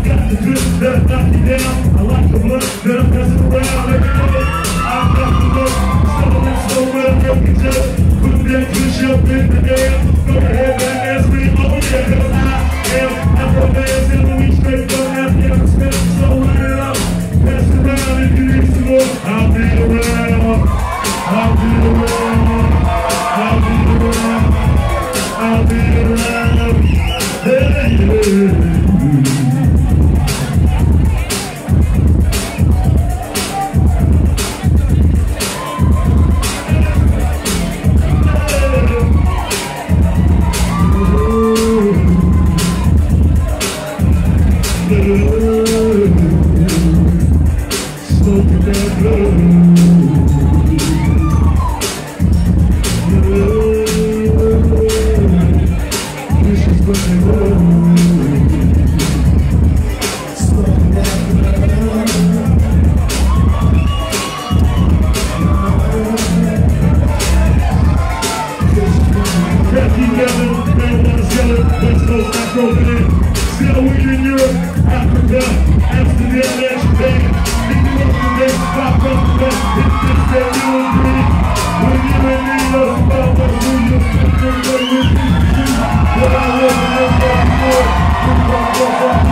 got the good that knock you down. I like the blood that I'm passing around. Every day, I've got the look. Stumbling so well, broken just put that push up in the air. Go ahead and ask me, oh yeah, cause I am Afro-Man's in the week straight from Afghanistan. So light it up, pass it around if you need some more. I'll be around, I'll be around, I'll be around, I'll be around. Hey, yeah. Smoking that blood. This is burning blood. Smoking that blood. Jackie Gavin, marijuana seller, West Coast Afro-Man. Still we in Europe, Africa, Amsterdam, Amsterdam. If you want the next spot from the best, it's this that you agree. When you and me, those about us, who you everybody with me. What I love and love more,